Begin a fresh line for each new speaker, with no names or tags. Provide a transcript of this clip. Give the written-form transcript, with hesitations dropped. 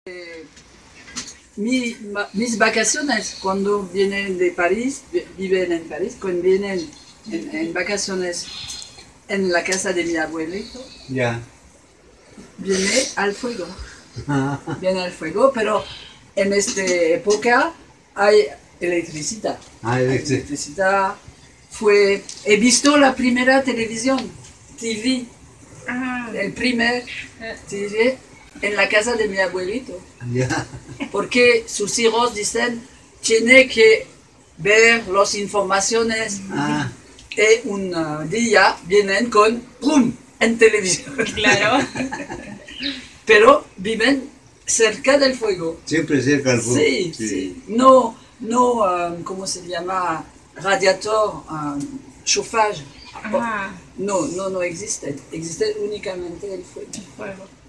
Mis vacaciones cuando vienen de París, viven en París, cuando vienen en vacaciones en la casa de mi abuelito,
Ya.
viene al fuego. Viene al fuego, pero en esta época hay electricidad.
Ah,
Hay electricidad. He visto la primera televisión, TV, el primer TV en la casa de mi abuelito.
Ya.
Porque sus hijos dicen, tiene que ver las informaciones
Ah,
y un día vienen con ¡pum! En televisión.
Claro.
Pero viven cerca del fuego.
siempre cerca al fuego.
Sí, sí. No, ¿cómo se llama? Radiador, chauffage.
Ah,
No existe. Existe únicamente el fuego.
fuego.